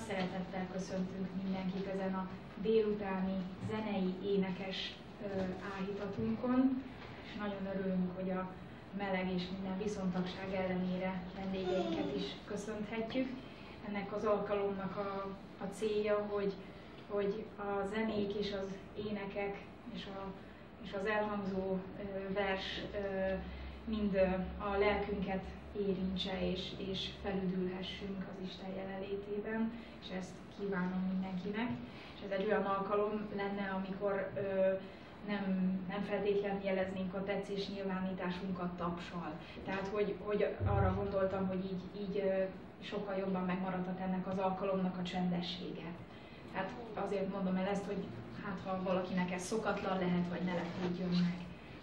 szeretettel köszöntünk mindenkit ezen a délutáni zenei énekes áhítatunkon, és nagyon örülünk, hogy a meleg és minden viszontagság ellenére vendégeinket is köszönhetjük. Ennek az alkalomnak a célja, hogy a zenék és az énekek és az elhangzó vers mind a lelkünket érintse, és felüdülhessünk az Isten jelenlétében, és ezt kívánom mindenkinek. És ez egy olyan alkalom lenne, amikor nem feltétlenül jeleznénk a tetszés nyilvánításunkat tapssal. Tehát, hogy arra gondoltam, hogy így sokkal jobban megmaradhat ennek az alkalomnak a csendessége. Tehát azért mondom el ezt, hogy hát ha valakinek ez szokatlan lehet, vagy ne lepődjön meg.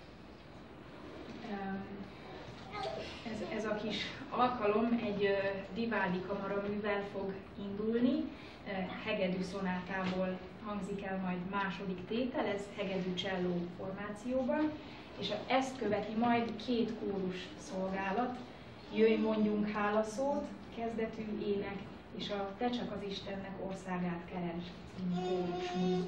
Ez a kis alkalom egy Vivaldi kamaraművel fog indulni, hegedű szonátából hangzik el majd második tétel, ez hegedű cselló formációban, és ezt követi majd két kórus szolgálat, Jöjj mondjunk hálaszót, kezdetű ének, és a Te csak az Istennek országát keresd című kórusmű.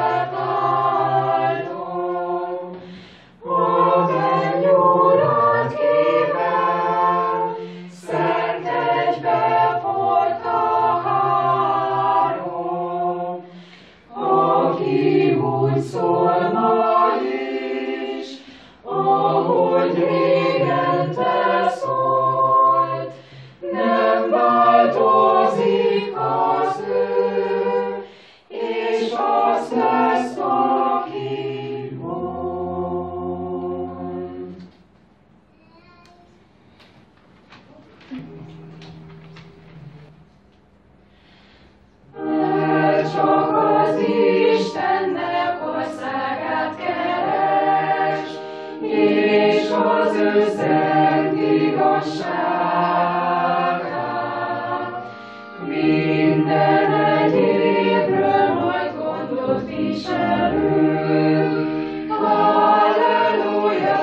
A mennyórát szól ma is, ahogy régen te szólt, nem változik az ő, és az lesz, aki volt. Csak az Istennek országát keres, és az ő szent igazságát. Minden egyébről majd gondot viselünk. Halleluja,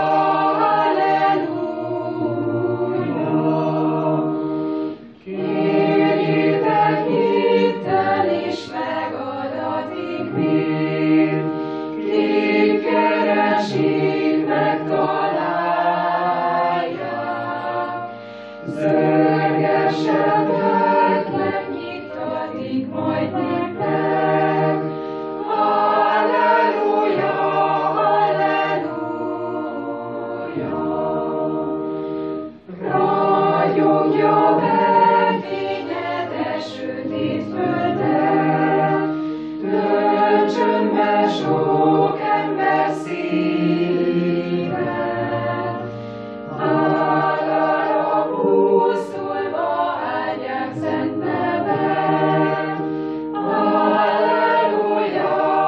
halleluja. Kérjétek hittel és megadatik mind, ki keresik, megtalálják. Zörgessetek, nyitatik majd nektek. Halleluja, halleluja. Ragyogja be fényedes sötét földre, töltsön be sok ember szíve. Hálára pusztulva áldják szent nevet. Halleluja,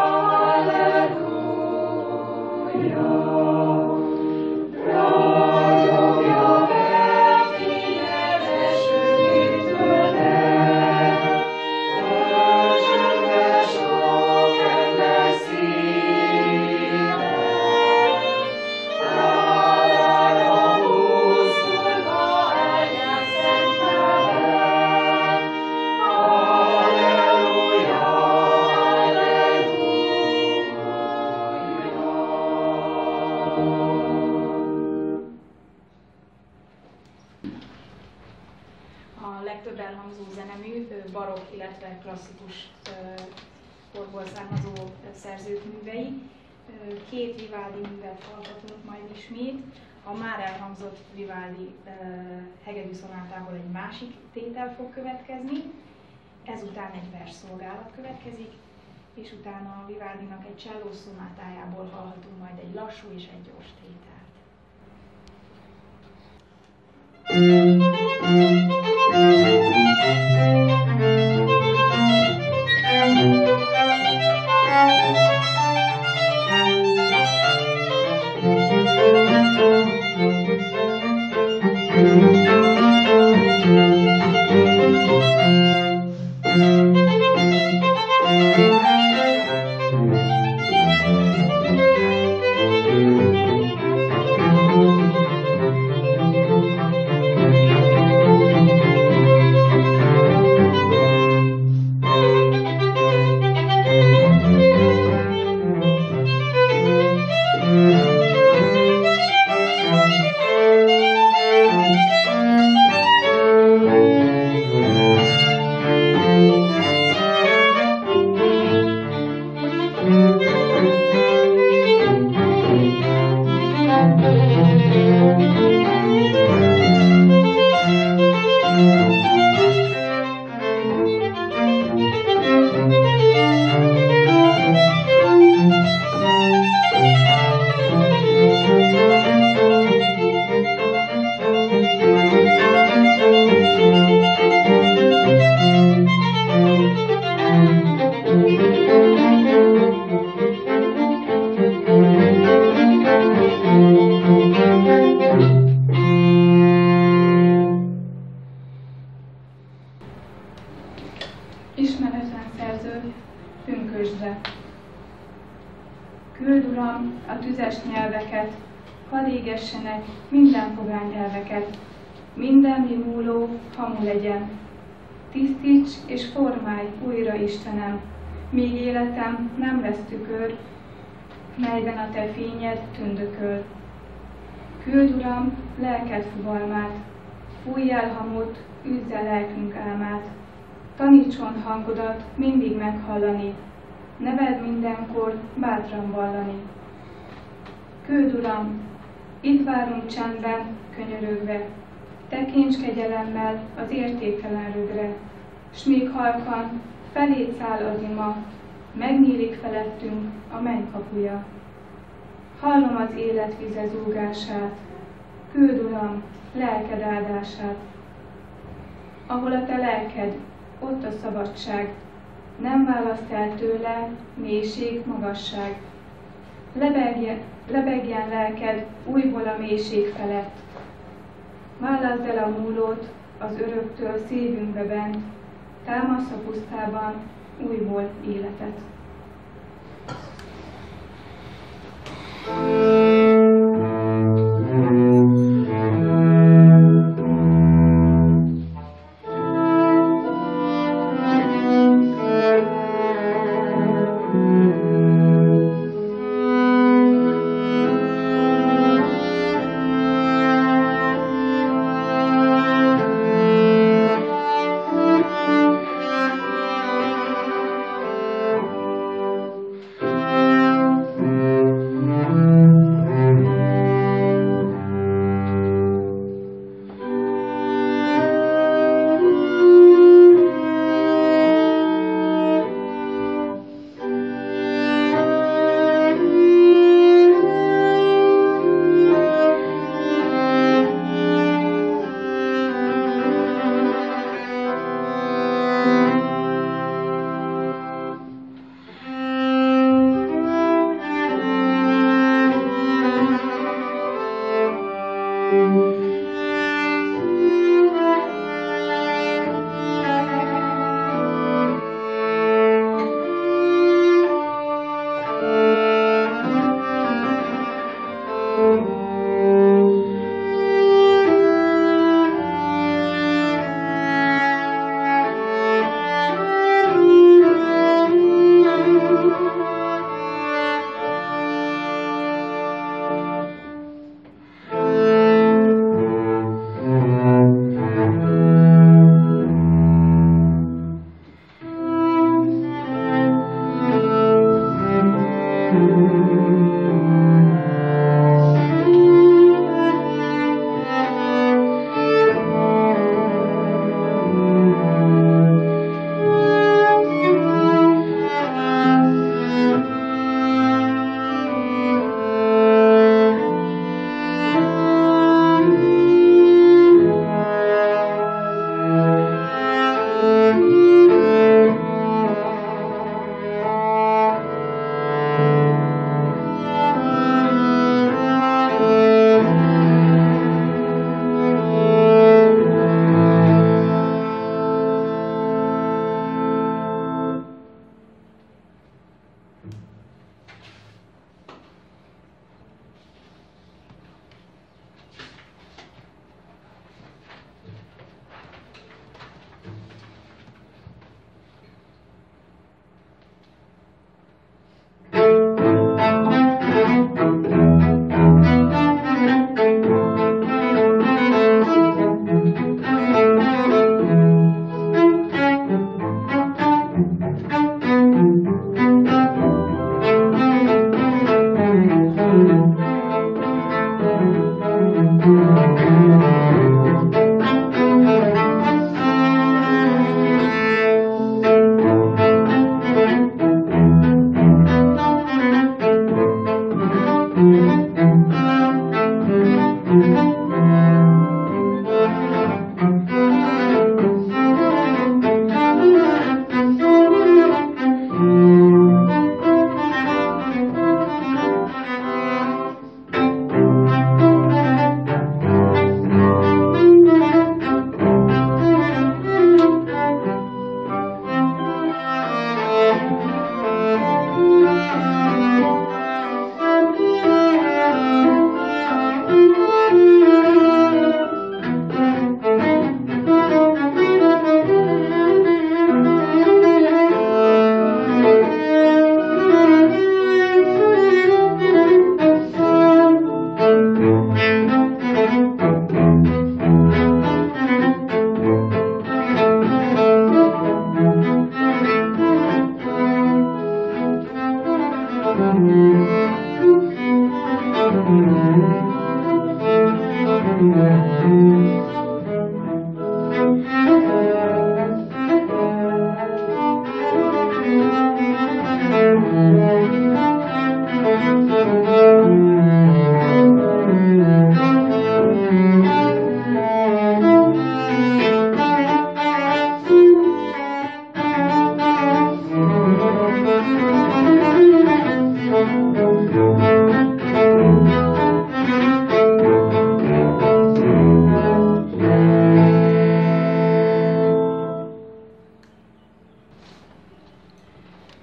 halleluja. Ragyogja be fényedes sötét földre, töltsön be sok ember szíve. Hálára pusztulva áldják szent nevet. Halleluja, halleluja. A legtöbb elhangzó zenemű barokk, illetve klasszikus korból származó szerzők művei. Két Vivaldi művet hallgatunk majd ismét. A már elhangzott Vivaldi hegedű szonátából egy másik tétel fog következni, ezután egy versszolgálat következik, és utána a Vivaldinak egy cselló szonátájából hallhatunk majd egy lassú és egy gyors tételt. Ismeretlen szerző, pünkösdre. Küld, Uram, a tüzes nyelveket, hadd égessenek minden pogány elveket, minden mi múló, hamu legyen. Tisztíts és formálj újra, Istenem, míg életem nem lesz tükör, melyben a te fényed tündököl. Küld, Uram, lelked fogalmát, fújj el hamut, üzd el lelkünk álmát, tanítson hangodat mindig meghallani, neved mindenkor bátran vallani. Küld, Uram, itt várunk csendben, könyörögve, tekints kegyelemmel az értéktelen rögre, s még halkan feléd száll az ima, megnyílik felettünk a menny kapuja. Hallom az élet vize zúgását, küld, Uram, lelked áldását. Ahol a te lelked, ott a szabadság, nem választ el tőle mélység, magasság. Lebegjen lelked újból a mélység felett. Válaszd el a múlót az öröktől szívünkbe bent, támasz a pusztában újból életet.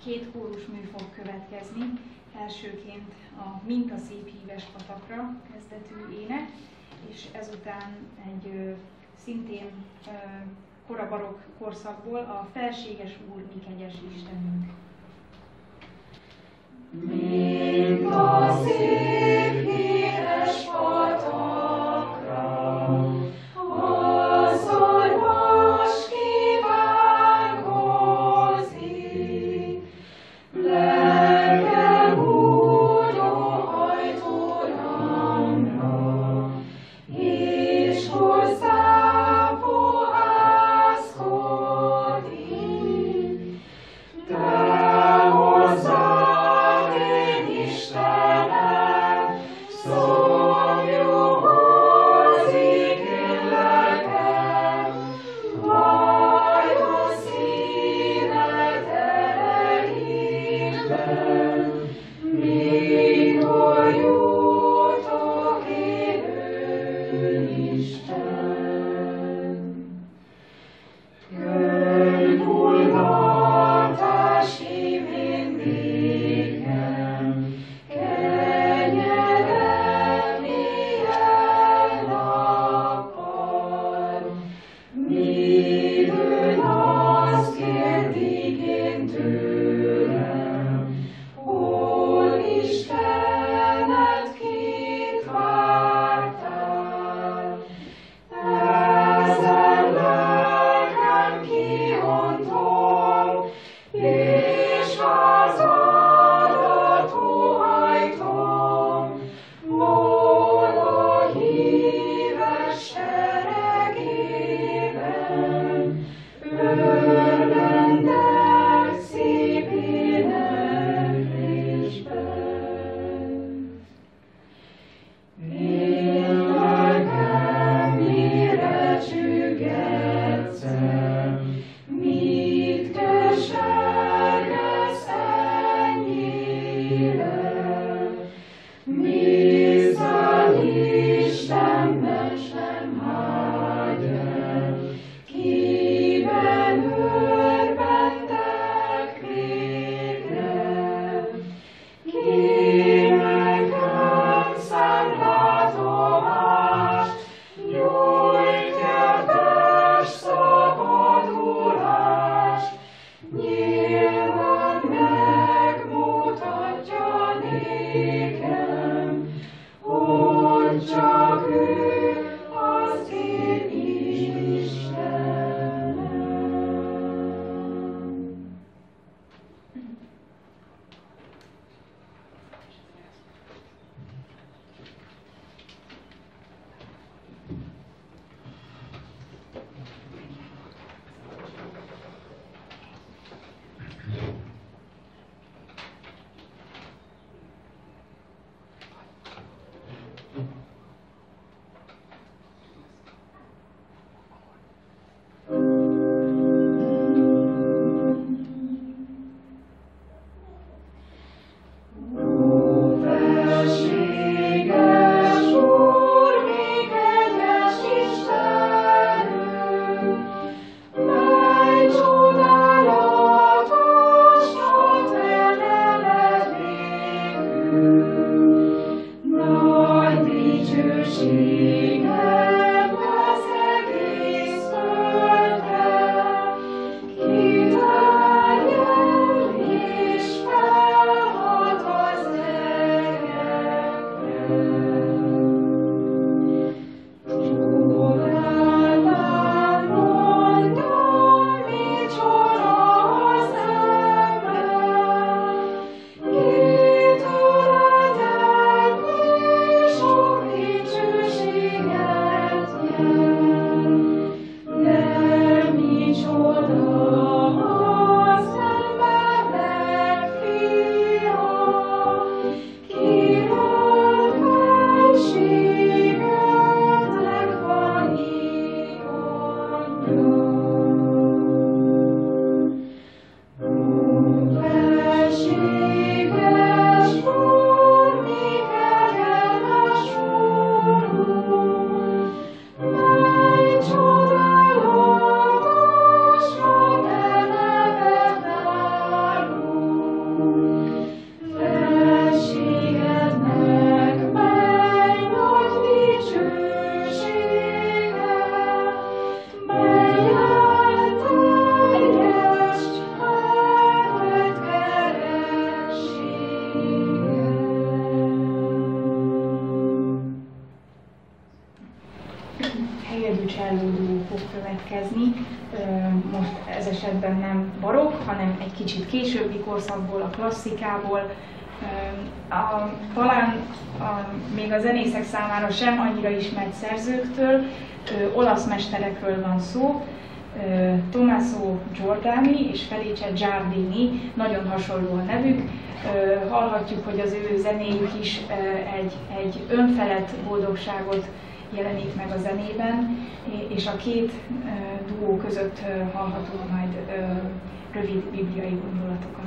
2 kórusmű fog következni. Elsőként a Mintaszép híves patakra kezdetű ének, és ezután egy szintén korabarokk korszakból a Felséges Úr, mi kegyes Istenünk. Mintaszép híres patakra, asszony most kívánkozik, lelkem úgy óhajt Uramra, és hozzám fohászkodik. Te hozzád én Istenem, szomjúzik én lelkem, vajon szíved elégben, mikor jutok élő Isten. Könyvullatás imént nékem, kenyerem milyen nappal, midőn azt kérdik én tőlem, hol Istenet kit vártál. Ezen lelkem kihontom, és házadat óhajtom, Móla híves seregében, örvendek szép éneklésben. Én lelkem mire csüggedszem, mit kesergesz Hegedű csellódó fog következni. Most ez esetben nem barokk, hanem egy kicsit későbbi korszakból, a klasszikából. Talán még a zenészek számára sem annyira ismert szerzőktől, olasz mesterekről van szó. Tommaso Giordani és Felice Giardini, nagyon hasonló a nevük. Hallhatjuk, hogy az ő zenéjük is egy önfelett boldogságot jelenik meg a zenében, és a két duó között hallhatunk majd rövid bibliai gondolatokat.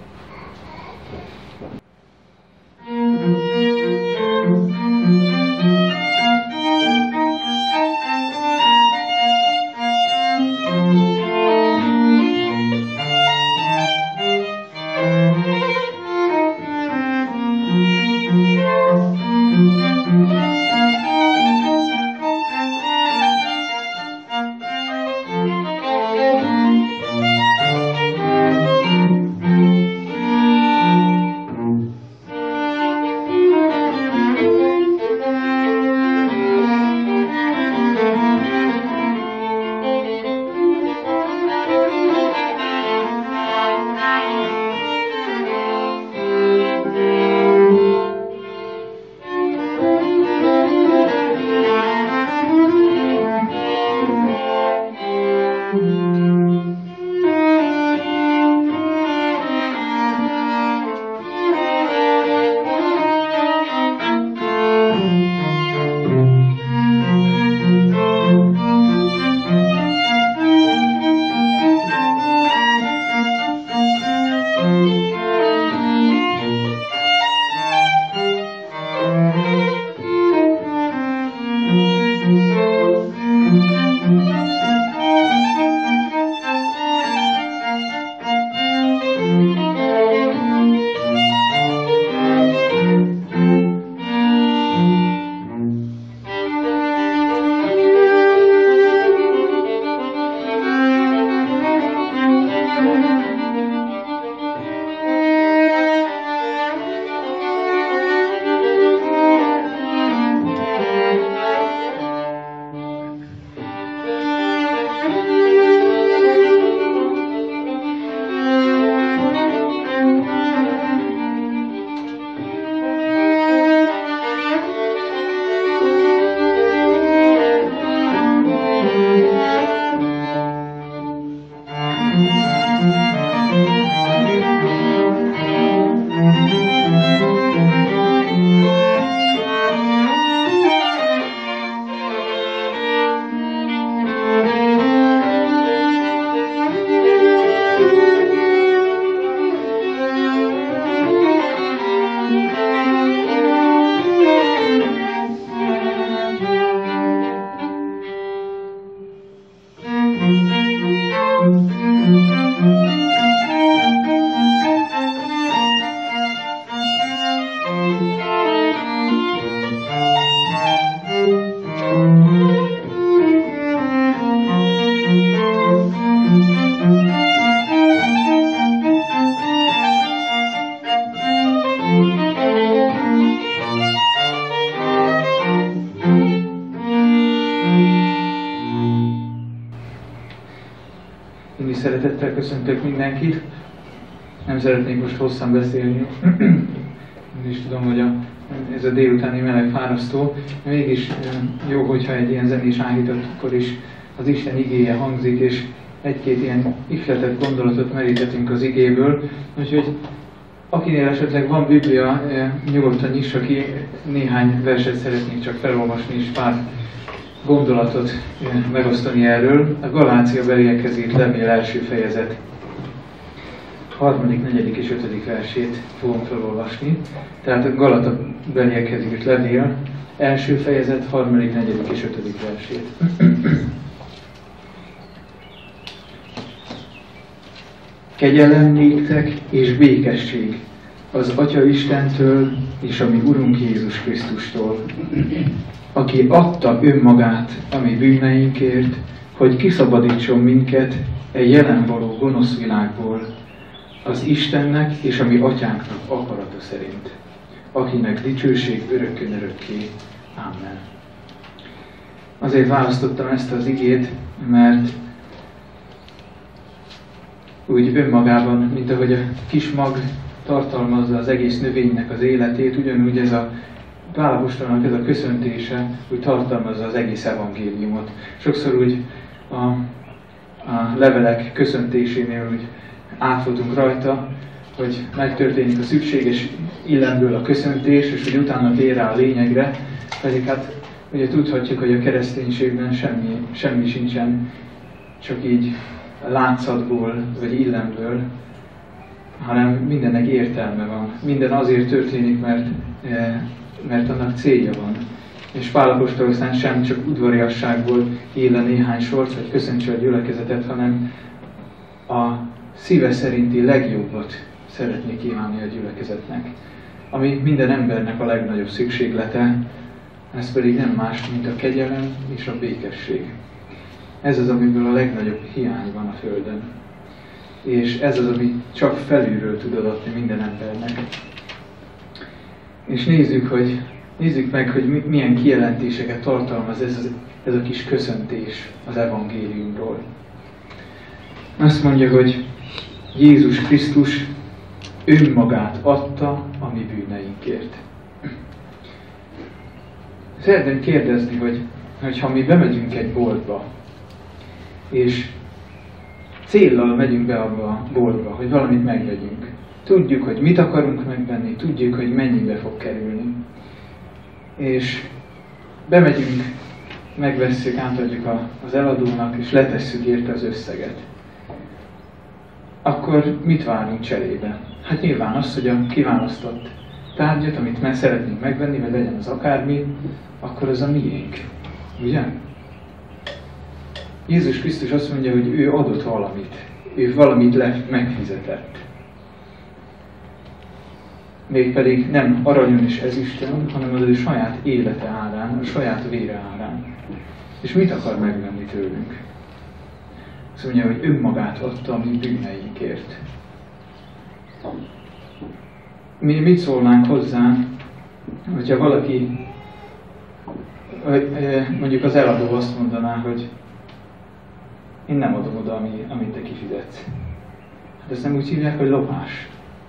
Én is szeretettel köszöntök mindenkit. Nem szeretnék most hosszan beszélni. Én is tudom, hogy ez a délutáni meleg fárasztó. Mégis jó, hogyha egy ilyen zenés áhítatkor is az Isten igéje hangzik, és egy-két ilyen ihletett gondolatot meríthetünk az igéből. Úgyhogy akinél esetleg van Biblia, nyugodtan nyissa ki, néhány verset szeretnék csak felolvasni, és pár gondolatot megosztani erről. A Galácia beliekhez írt levél első fejezet 3., 4. és 5. versét fogom felolvasni. Tehát a Galata beliekhez írt levél első fejezet 3., 4. és 5. versét. Kegyelem néktek és békesség az Atya Istentől és a mi Urunk Jézus Krisztustól, aki adta önmagát a mi bűneinkért, hogy kiszabadítson minket egy jelen való gonosz világból, az Istennek és a mi Atyánknak akarata szerint, akinek dicsőség örökkön örökké. Amen. Azért választottam ezt az igét, mert úgy önmagában, mint ahogy a kis mag tartalmazza az egész növénynek az életét, ugyanúgy ez a Pál apostolnak ez a köszöntése úgy tartalmazza az egész evangéliumot. Sokszor úgy a levelek köszöntésénél úgy átfutunk rajta, hogy megtörténik a szükséges illemből a köszöntés, és hogy utána tér rá a lényegre, pedig hát ugye tudhatjuk, hogy a kereszténységben semmi sincsen csak így látszatból, vagy illemből, hanem mindennek értelme van. Minden azért történik, mert annak célja van. És Pál apostol aztán sem csak udvariasságból ír le néhány sort, vagy köszöntse a gyülekezetet, hanem a szíve szerinti legjobbat szeretné kívánni a gyülekezetnek. Ami minden embernek a legnagyobb szükséglete, ez pedig nem más, mint a kegyelem és a békesség. Ez az, amiből a legnagyobb hiány van a Földön. És ez az, amit csak felülről tud adatni minden embernek. És nézzük meg, hogy milyen kijelentéseket tartalmaz ez a kis köszöntés az evangéliumról. Azt mondja, hogy Jézus Krisztus önmagát adta a mi bűneinkért. Szeretném kérdezni, hogy ha mi bemegyünk egy boltba, és céllal megyünk be abba a boltba, hogy valamit megvegyünk. Tudjuk, hogy mit akarunk megvenni, tudjuk, hogy mennyibe fog kerülni. És bemegyünk, megvesszük, átadjuk az eladónak, és letesszük érte az összeget. Akkor mit várunk cserébe? Hát nyilván az, hogy a kiválasztott tárgyat, amit szeretnénk megvenni, vagy legyen az akármi, akkor az a miénk. Ugye? Jézus Krisztus azt mondja, hogy ő adott valamit. Ő valamit megfizetett. Mégpedig nem aranyon és ezüstön, hanem az ő saját élete árán, a saját vére árán. És mit akar megvenni tőlünk? Azt mondja, hogy önmagát adta a mi bűneinkért. Mi mit szólnánk hozzá, hogyha valaki, mondjuk az eladó azt mondaná, hogy én nem adom oda, amit te kifizetsz. Hát ezt nem úgy hívják, hogy lopás.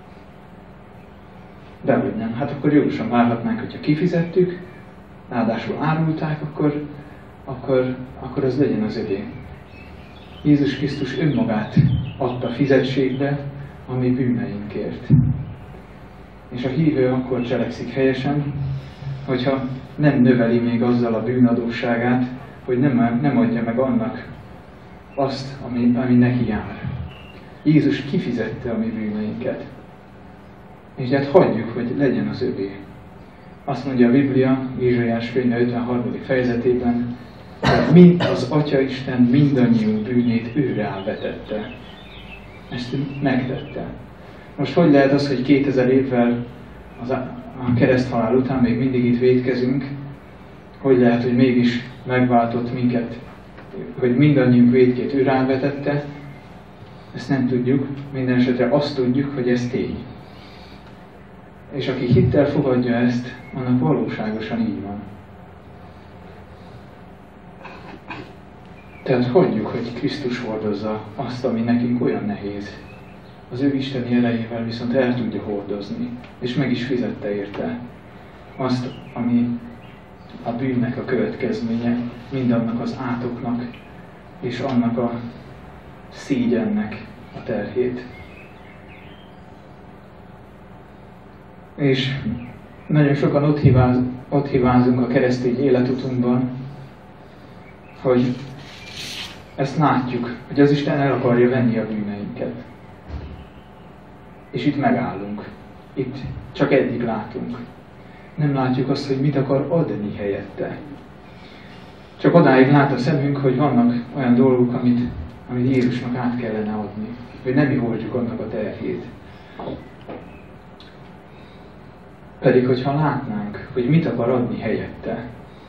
Dehogy nem. Hát akkor jogosan várhatnánk, hogyha kifizettük, ráadásul árulták, akkor az legyen az övé. Jézus Krisztus önmagát adta fizetségbe a mi bűneinkért. És a hívő akkor cselekszik helyesen, hogyha nem növeli még azzal a bűnadósságát, hogy nem adja meg annak azt, ami neki jár. Jézus kifizette a mi bűneinket. És hát hagyjuk, hogy legyen az övé. Azt mondja a Biblia, Ézsaiás könyve 53. fejezetében, hogy mind az Atya Isten mindannyiunk bűnét ő rávetette. Ezt megtette. Most hogy lehet az, hogy 2000 évvel a kereszthalál után még mindig itt vétkezünk? Hogy lehet, hogy mégis megváltott minket, hogy mindannyiunk vétkét ő rávetette? Ezt nem tudjuk. Minden esetre azt tudjuk, hogy ez tény. És aki hittel fogadja ezt, annak valóságosan így van. Tehát hagyjuk, hogy Krisztus hordozza azt, ami nekünk olyan nehéz. Az ő isteni erejével viszont el tudja hordozni, és meg is fizette érte azt, ami a bűnnek a következménye, mindannak az átoknak, és annak a szégyennek a terhét. És nagyon sokan ott hibázunk a keresztény életutunkban, hogy ezt látjuk, hogy az Isten el akarja venni a bűneinket. És itt megállunk. Itt csak eddig látunk. Nem látjuk azt, hogy mit akar adni helyette. Csak odáig lát a szemünk, hogy vannak olyan dolgok, amit amit Jézusnak át kellene adni, hogy nem mi hordjuk annak a terhét. Pedig, hogyha látnánk, hogy mit akar adni helyette,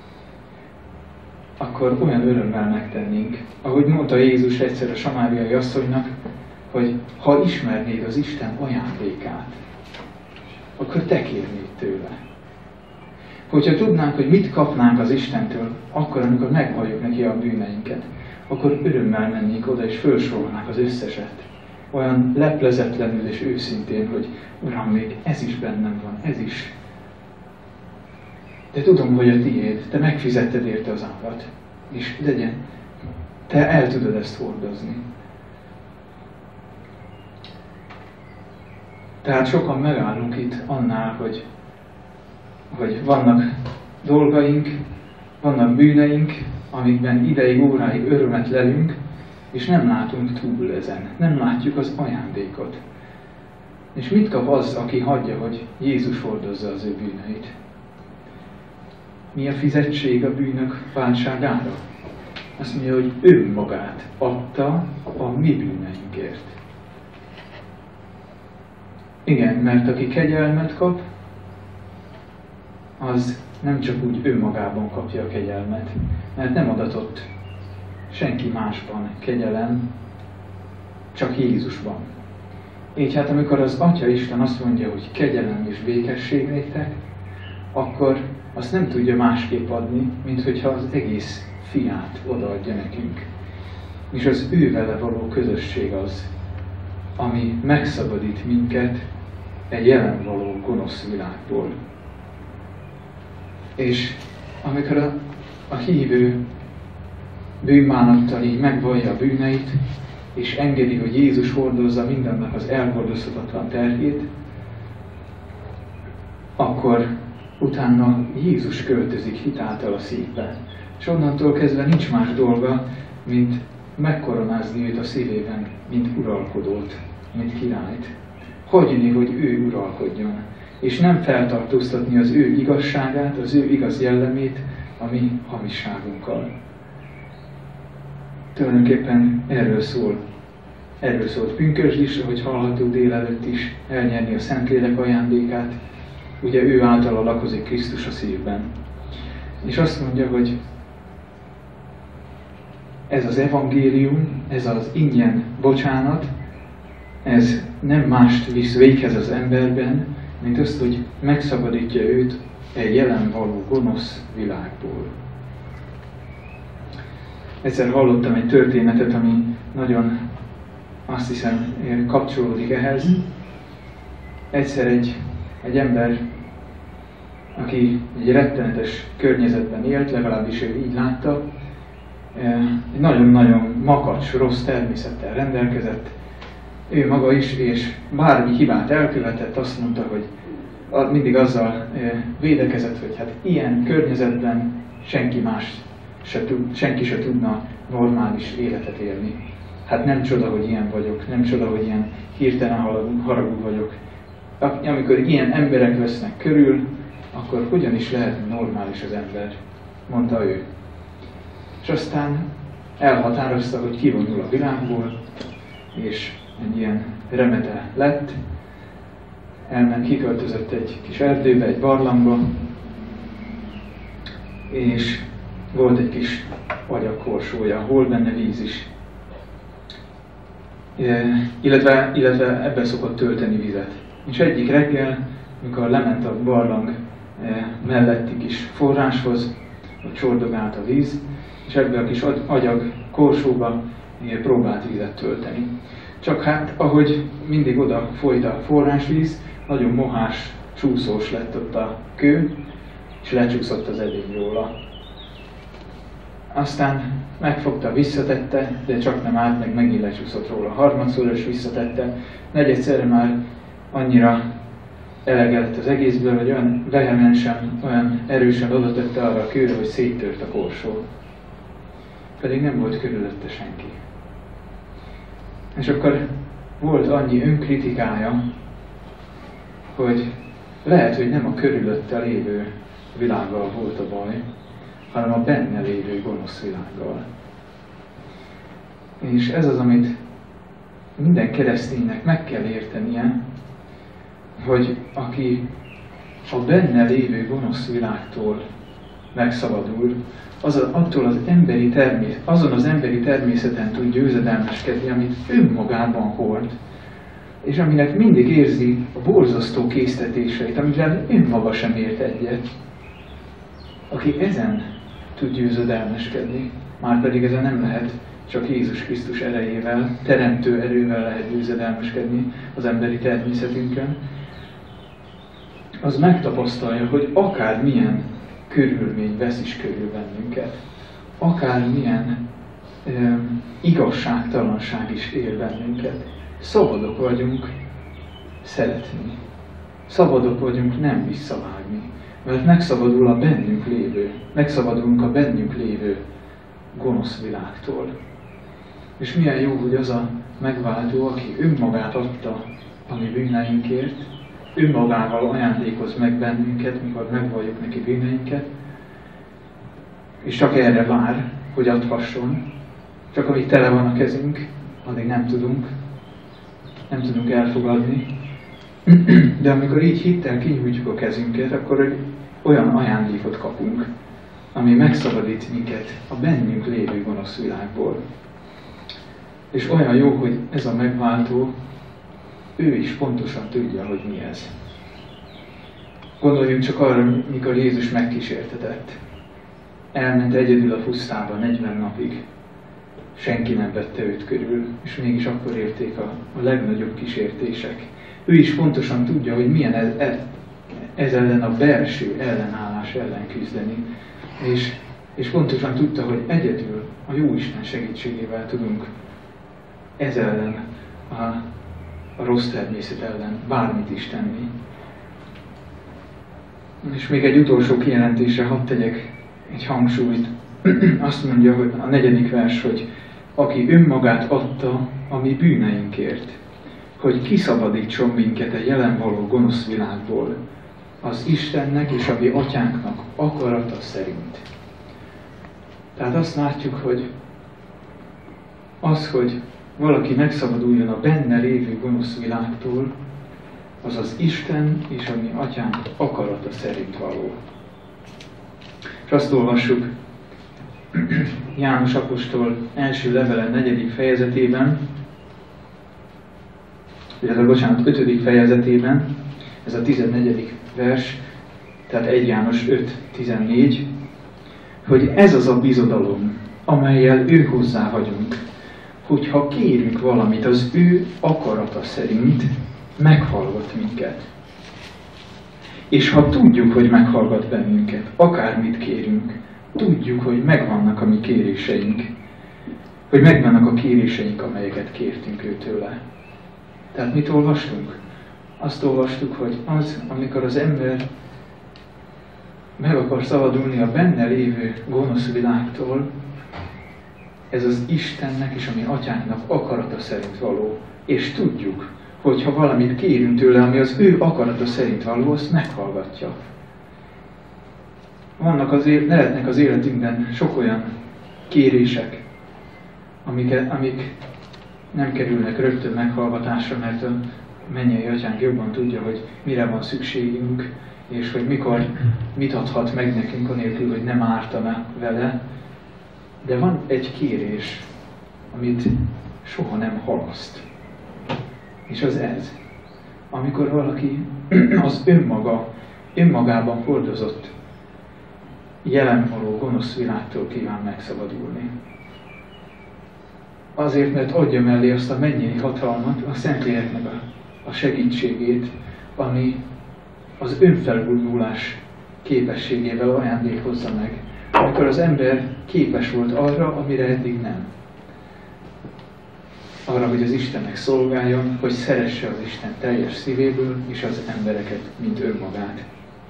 akkor olyan örömmel megtennénk, ahogy mondta Jézus egyszer a samáriai asszonynak, hogy ha ismernéd az Isten ajándékát, akkor te kérnéd tőle. Hogyha tudnánk, hogy mit kapnánk az Istentől, akkor, amikor megvalljuk neki a bűneinket, akkor örömmel mennénk oda, és felsorolnánk az összeset. Olyan leplezetlenül és őszintén, hogy Uram, még ez is bennem van, ez is. De tudom, hogy a tiéd, te megfizetted érte az árat, és legyen, te el tudod ezt hordozni. Tehát sokan megállunk itt annál, hogy vannak dolgaink, vannak bűneink, amikben ideig, óráig örömet lelünk, és nem látunk túl ezen, nem látjuk az ajándékot. És mit kap az, aki hagyja, hogy Jézus hordozza az ő bűneit? Mi a fizetség a bűnök váltságára? Azt mondja, hogy ő magát adta a mi bűneinkért. Igen, mert aki kegyelmet kap, az nem csak úgy önmagában kapja a kegyelmet, mert nem adatott senki másban kegyelem, csak Jézusban. Így hát amikor az Atya Isten azt mondja, hogy kegyelem és békesség néktek, akkor azt nem tudja másképp adni, mint hogyha az egész fiát odaadja nekünk. És az ő vele való közösség az, ami megszabadít minket egy jelen való gonosz világból. És amikor a hívő bűnbánattal így megvallja a bűneit, és engedi, hogy Jézus hordozza mindennek az elhordozhatatlan terhét, akkor utána Jézus költözik hitáltal a szívbe. És onnantól kezdve nincs más dolga, mint megkoronázni őt a szívében, mint uralkodót, mint királyt. Hagyni, hogy ő uralkodjon, és nem feltartóztatni az ő igazságát, az ő igaz jellemét a mi hamisságunkkal. Tulajdonképpen erről szólt pünkösd is, ahogy hallhattuk délelőtt is, elnyerni a Szentlélek ajándékát. Ugye ő általa lakozik Krisztus a szívben. És azt mondja, hogy ez az evangélium, ez az ingyen bocsánat, ez nem mást visz véghez az emberben, mint azt, hogy megszabadítja őt egy jelen való gonosz világból. Egyszer hallottam egy történetet, ami nagyon, azt hiszem, kapcsolódik ehhez. Egyszer egy ember, aki egy rettenetes környezetben élt, legalábbis ő így látta, egy nagyon-nagyon makacs, rossz természettel rendelkezett, ő maga is, és bármi hibát elkövetett, azt mondta, hogy mindig azzal védekezett, hogy hát ilyen környezetben senki se tudna normális életet élni. Hát nem csoda, hogy ilyen vagyok, nem csoda, hogy ilyen hirtelen haragú vagyok. Amikor ilyen emberek vesznek körül, akkor hogyan is lehet normális az ember, mondta ő. És aztán elhatározta, hogy kivonul a világból, és egy ilyen remete lett, kiköltözött egy kis erdőbe, egy barlangba, és volt egy kis agyagkorsója, hol benne víz is. Illetve ebben szokott tölteni vizet. És egyik reggel, mikor lement a barlang melletti kis forráshoz, ott csordogált a víz, és ebbe a kis agyag korsóba próbált vizet tölteni. Csak hát, ahogy mindig oda folyt a forrásvíz, nagyon mohás, csúszós lett ott a kő, és lecsúszott az edény róla. Aztán megfogta, visszatette, de csak nem állt, meg megint lecsúszott róla. Harmadszor is visszatette, negyedszerre már annyira elege lett az egészből, hogy olyan vehemensen, olyan erősen odatette arra a kőre, hogy széttört a korsó. Pedig nem volt körülötte senki. És akkor volt annyi önkritikája, hogy lehet, hogy nem a körülötte lévő világgal volt a baj, hanem a benne lévő gonosz világgal. És ez az, amit minden kereszténynek meg kell értenie, hogy aki a benne lévő gonosz világtól megszabadul, azon az emberi természeten tud győzedelmeskedni, amit önmagában hord, és aminek mindig érzi a borzasztó késztetéseit, amivel önmaga sem ért egyet. Aki ezen tud győzedelmeskedni, márpedig ezen nem lehet, csak Jézus Krisztus erejével, teremtő erővel lehet győzedelmeskedni az emberi természetünkön, az megtapasztalja, hogy akármilyen körülmény vesz is körül bennünket, akármilyen igazságtalanság is ér bennünket, szabadok vagyunk szeretni, szabadok vagyunk nem visszavágni, mert megszabadulunk a bennünk lévő gonosz világtól. És milyen jó, hogy az a megváltó, aki önmagát adta a mi bűneinkért, önmagával ajándékoz meg bennünket, mikor megvalljuk neki bűneinket, és csak erre vár, hogy adhasson. Csak amíg tele van a kezünk, addig nem tudunk elfogadni. De amikor így hittel kinyújtjuk a kezünket, akkor olyan ajándékot kapunk, ami megszabadít minket a bennünk lévő gonosz világból. És olyan jó, hogy ez a megváltó, ő is pontosan tudja, hogy mi ez. Gondoljunk csak arra, mikor Jézus megkísértetett. Elment egyedül a pusztába 40 napig. Senki nem vette őt körül, és mégis akkor érték a legnagyobb kísértések. Ő is pontosan tudja, hogy milyen ez ellen a belső ellenállás ellen küzdeni. És pontosan tudta, hogy egyedül a Jóisten segítségével tudunk ez ellen, a rossz természet ellen bármit is tenni. És még egy utolsó kijelentésre hadd tegyek egy hangsúlyt. Azt mondja, hogy a 4. vers, hogy aki önmagát adta a mi bűneinkért, hogy kiszabadítson minket a jelen való gonosz világból, az Istennek és a mi atyánknak akarata szerint. Tehát azt látjuk, hogy az, hogy valaki megszabaduljon a benne lévő gonosz világtól, az az Isten és a mi atyánk akarata szerint való. És azt olvassuk János apostol első levele 4. fejezetében, 5. fejezetében, ez a 14. vers, tehát 1 János 5.14, hogy ez az a bizodalom, amellyel ő hozzá vagyunk, hogyha kérünk valamit az ő akarata szerint, meghallgat minket. És ha tudjuk, hogy meghallgat bennünket, akármit kérünk, tudjuk, hogy megvannak a mi kéréseink, hogy megvannak a kéréseink, amelyeket kértünk őtőle. Tehát mit olvastunk? Azt olvastuk, hogy az, amikor az ember meg akar szabadulni a benne lévő gonosz világtól, ez az Istennek és a mi atyánknak akarata szerint való. És tudjuk, hogy ha valamit kérünk tőle, ami az ő akarata szerint való, azt meghallgatja. Lehetnek az életünkben sok olyan kérések, amik nem kerülnek rögtön meghallgatásra, mert a mennyei atyánk jobban tudja, hogy mire van szükségünk, és hogy mikor mit adhat meg nekünk, anélkül, hogy nem ártana vele. De van egy kérés, amit soha nem halaszt. És az ez. Amikor valaki az önmagában hordozott jelen való gonosz világtól kíván megszabadulni. Azért, mert adja mellé azt a mennyei hatalmat, a Szentléleknek a segítségét, ami az önfelújulás képességével ajándékozza meg. Amikor az ember képes volt arra, amire eddig nem. Arra, hogy az Istennek szolgáljon, hogy szeresse az Isten teljes szívéből, és az embereket, mint önmagát.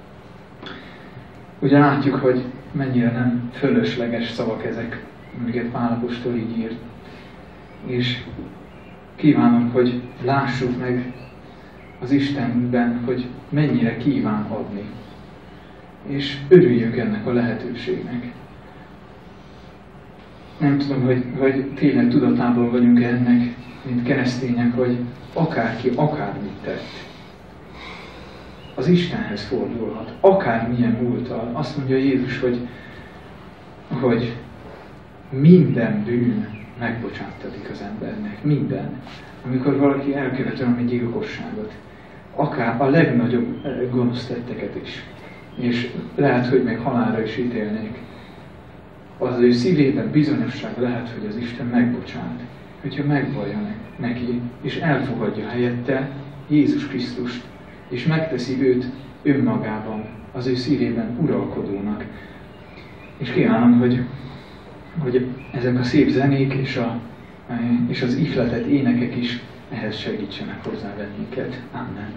Ugye látjuk, hogy mennyire nem fölösleges szavak ezek, amiket Pál apostol így írt. És kívánom, hogy lássuk meg az Istenben, hogy mennyire kíván adni. És örüljünk ennek a lehetőségnek. nem tudom, hogy tényleg tudatában vagyunk ennek, mint keresztények, hogy akárki akármit tett, az Istenhez fordulhat, akármilyen múlttal. Azt mondja Jézus, hogy minden bűn megbocsáttatik az embernek, minden. Amikor valaki elkövet valami gyilkosságot, akár a legnagyobb gonosz tetteket is, és lehet, hogy még halálra is ítélnék, az ő szívében bizonyosság lehet, hogy az Isten megbocsát, hogyha megvallja neki, és elfogadja helyette Jézus Krisztust, és megteszi őt önmagában, az ő szívében uralkodónak. És kívánom, hogy ezek a szép zenék és az ihletett énekek is ehhez segítsenek hozzá bennünket. Amen.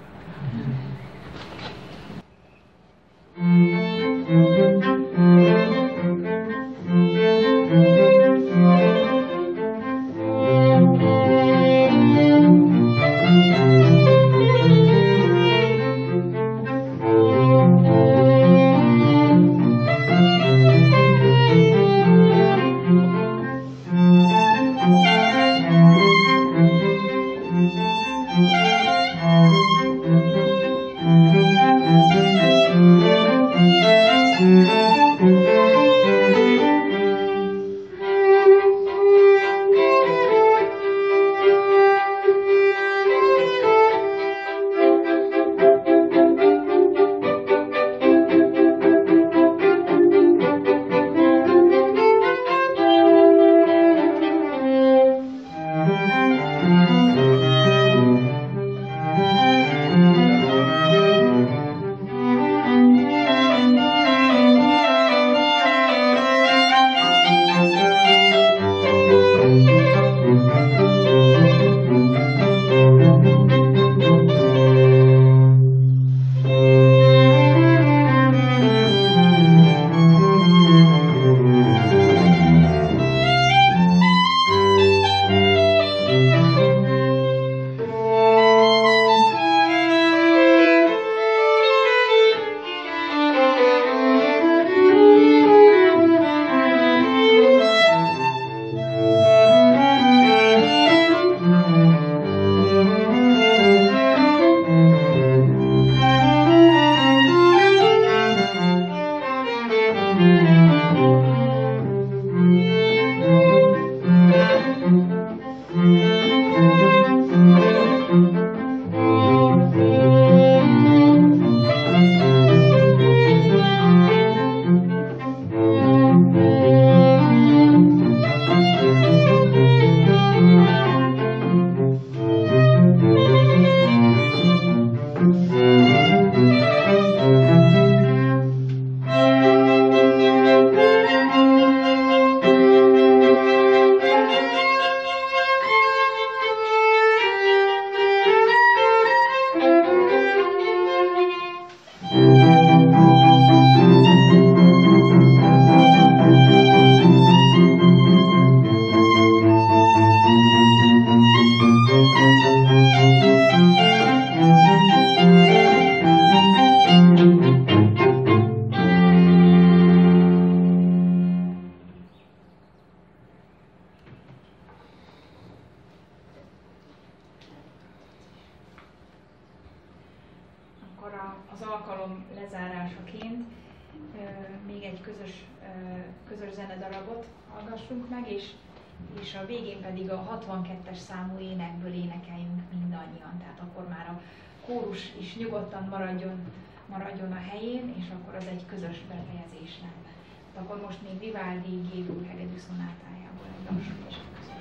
Az alkalom lezárásaként még egy közös zenedarabot hallgassunk meg, és a végén pedig a 62-es számú énekből énekeljünk mindannyian. Tehát akkor már a kórus is nyugodtan maradjon a helyén, és akkor az egy közös befejezés lenne. Akkor most még Vivaldi G-dur hegedű szonátájából egy lassú és közös.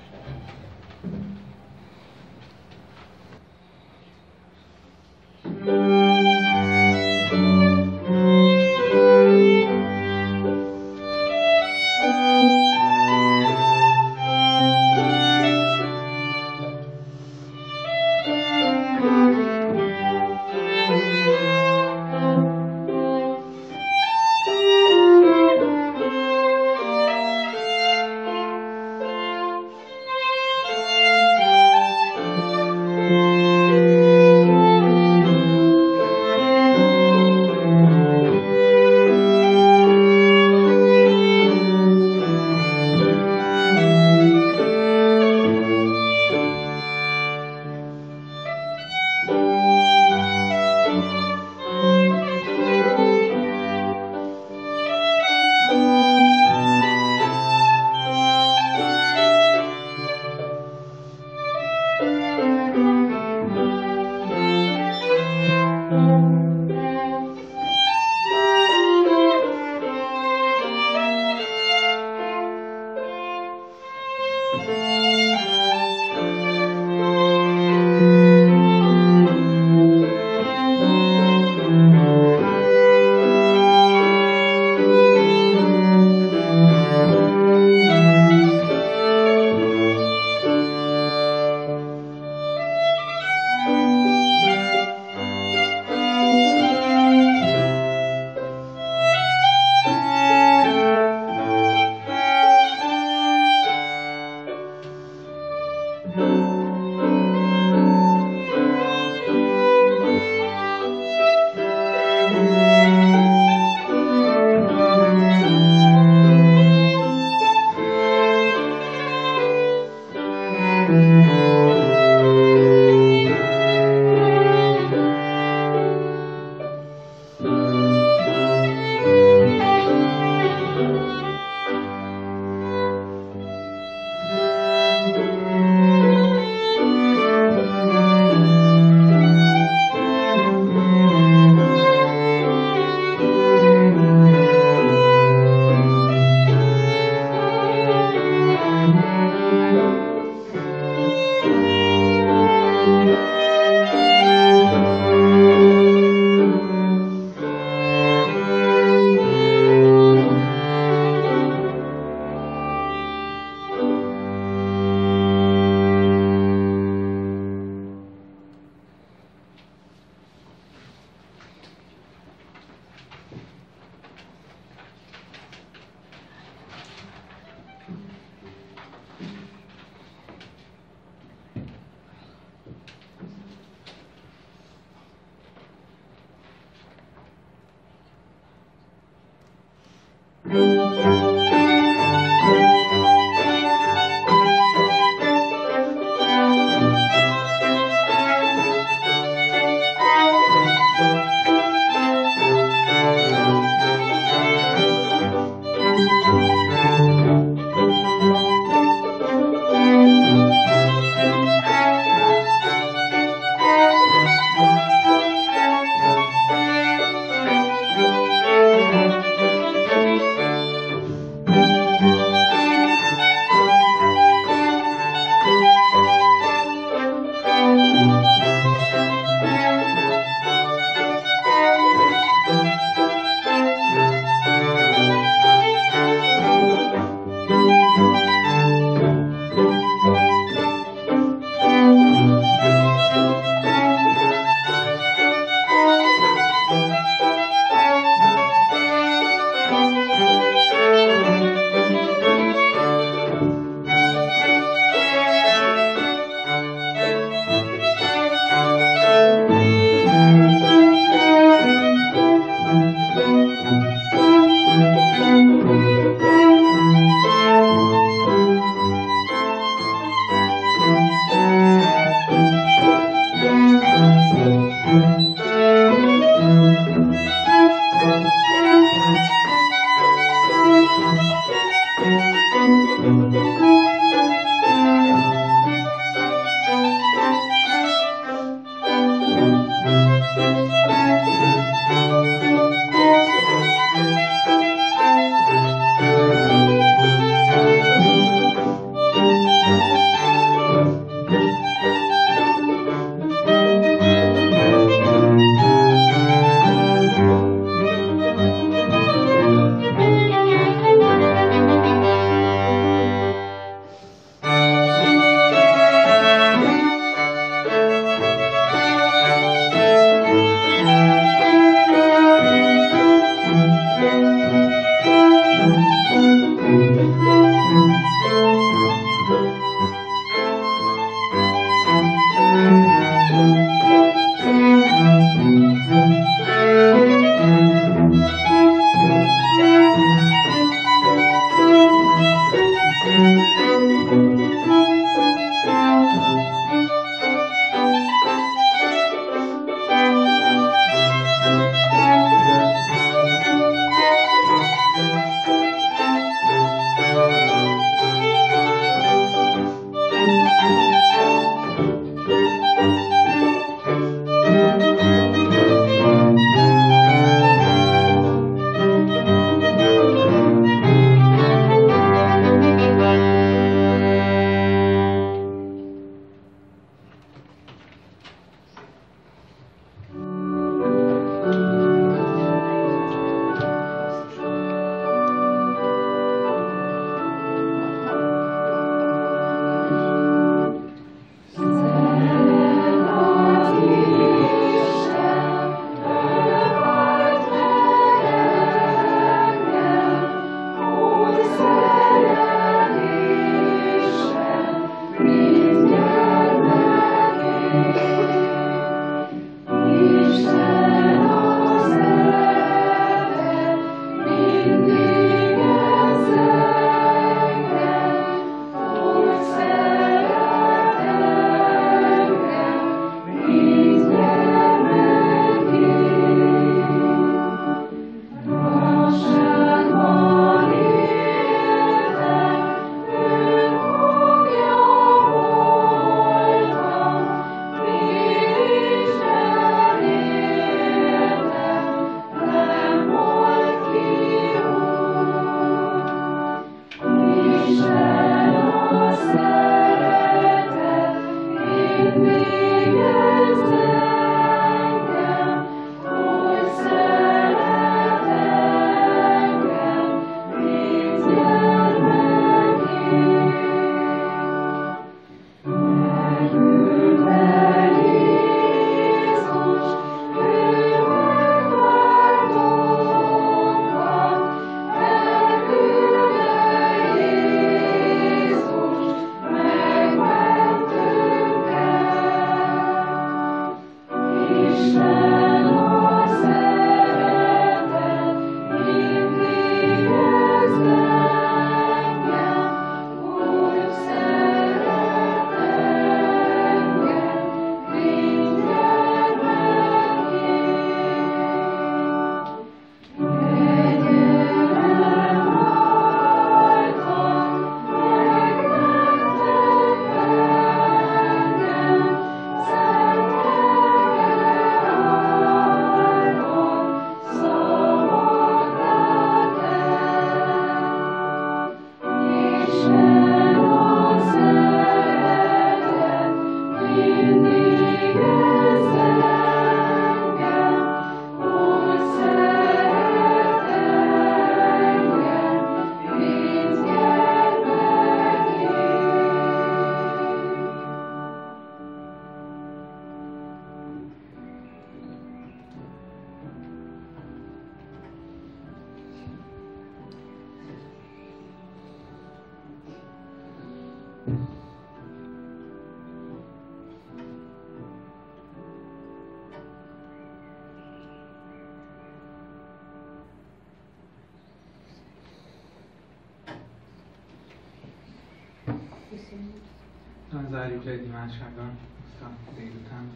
Köszönjük. Talán zárjuk le egy imádsággal ezt a délután.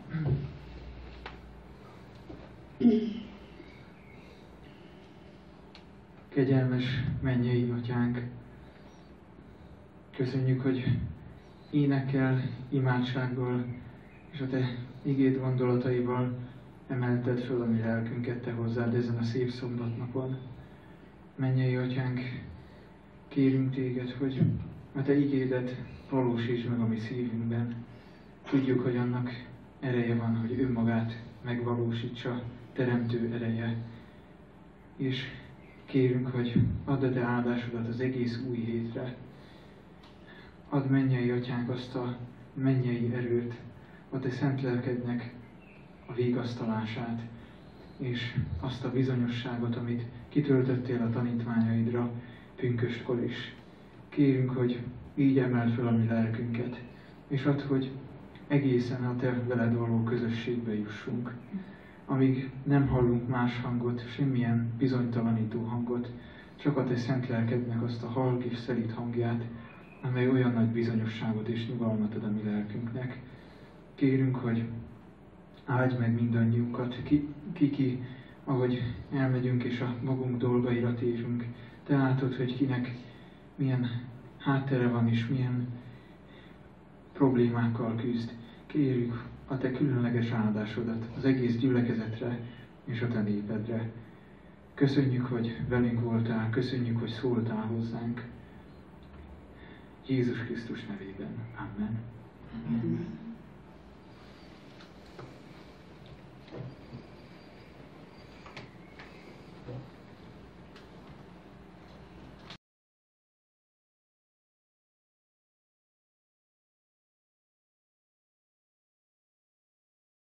Kegyelmes mennyei Atyánk, köszönjük, hogy énekkel, imádsággal és a Te igéd gondolataival emelted föl a mi lelkünket Te hozzád ezen a szép szombatnapon. Mennyei Atyánk, kérünk Téged, hogy a Te igédet valósítsd meg a mi szívünkben. Tudjuk, hogy annak ereje van, hogy önmagát megvalósítsa, teremtő ereje. És kérünk, hogy add a Te áldásodat az egész új hétre. Add, mennyei Atyánk, azt a mennyei erőt, a Te szent lelkednek a vigasztalását, és azt a bizonyosságot, amit kitöltöttél a tanítványaidra pünköstkor is. Kérünk, hogy így emeld fel a mi lelkünket, és add, hogy egészen a Te veled való közösségbe jussunk, amíg nem hallunk más hangot, semmilyen bizonytalanító hangot, csak a Te szent lelkednek azt a halk és szelíd hangját, amely olyan nagy bizonyosságot és nyugalmat ad a mi lelkünknek. Kérünk, hogy áldj meg mindannyiunkat, ki, ahogy elmegyünk és a magunk dolgaira térünk. Te látod, hogy kinek milyen háttere van és milyen problémákkal küzd. Kérjük a Te különleges áldásodat az egész gyülekezetre és a Te népedre. Köszönjük, hogy velünk voltál, köszönjük, hogy szóltál hozzánk. Jézus Krisztus nevében. Amen. Amen.